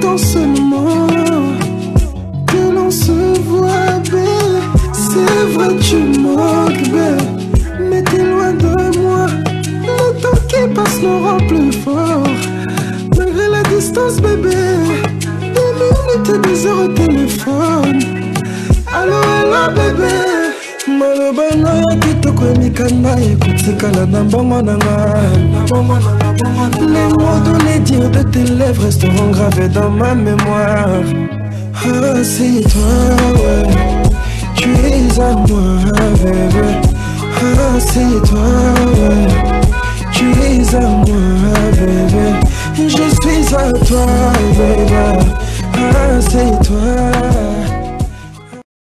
temps seulement que l'on se voit, bébé. C'est vrai, tu manques, bébé, mais t'es loin de moi. Le temps qui passe nous rend plus fort, malgré la distance, bébé. Des minutes et des heures au téléphone. Allô, allô, bébé. Maloba na ya kitoko emikanda ekotikala na mbongo na nga. Les mots donnés dire de tes lèvres resteront gravés dans ma mémoire. Ah, c'est toi, ouais, tu es à moi, bébé. Ah, c'est toi, ouais, tu es à moi, bébé. Je suis à toi,